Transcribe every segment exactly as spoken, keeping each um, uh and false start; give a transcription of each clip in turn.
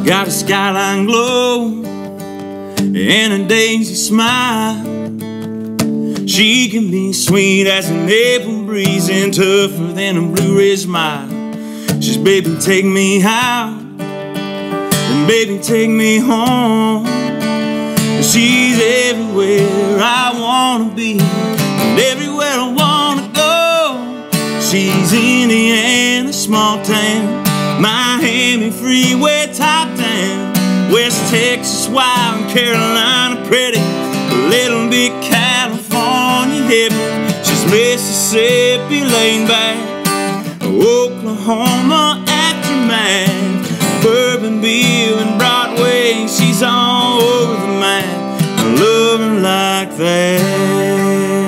got a skyline glow and a daisy smile. She can be sweet as an April breeze and tougher than a Blue Ridge Mile. She's, baby, take me out, and baby, take me home. She's everywhere I wanna be, and everywhere I wanna go. She's Indiana, small town, Miami freeway, top down, West Texas wild, and Carolina pretty, a little bit California hippie. She's Mississippi laid back, Oklahoma aftermath, Bourbonville and Broadway. She's all over the map. I love her like that.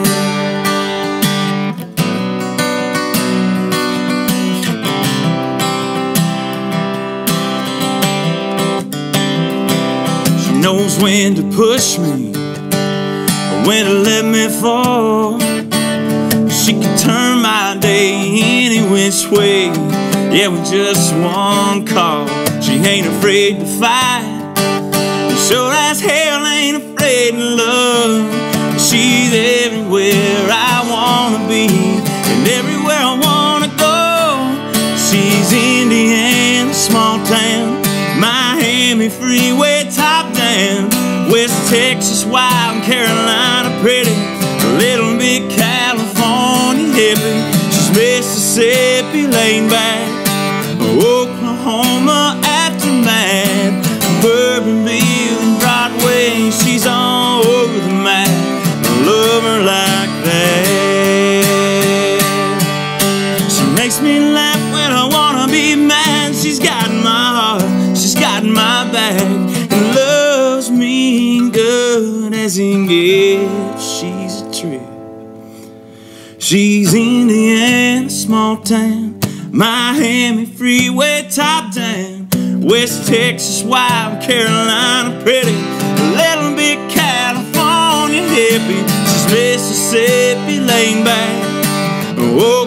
She knows when to push me, when to let me fall. She can turn my day any which way, yeah, with just one call. She ain't afraid to fight, and sure as hell ain't afraid to love. She's everywhere I wanna be, and everywhere I wanna go. She's Indiana, small town, Miami freeway, top down, West Texas wild, and Carolina pretty, a little bit California hippie. She's Mississippi laid back, Oklahoma aftermath, Bourbonville and Broadway. She's all over the map. I love her like that. She makes me laugh when I wanna be mad. She's got my heart, she's got my back, and loves me good as it gets. She's a trip. She's Indiana, small town, Miami freeway, top down, West Texas wild, Carolina pretty, a little bit California hippie. She's Mississippi laid back, oh,